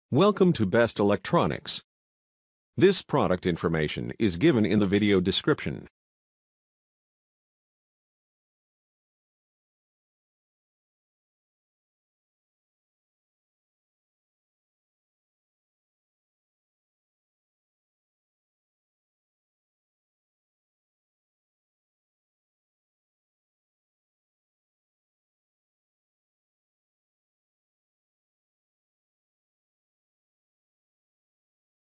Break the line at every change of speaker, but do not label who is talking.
Welcome to Best Electronics. This product information is given in the video description.